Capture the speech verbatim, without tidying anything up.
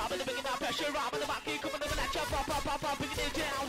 I'm in the bringing out pressure, I'm in the market, coming over that chop, pop, pop, pop, pop, bringing it down.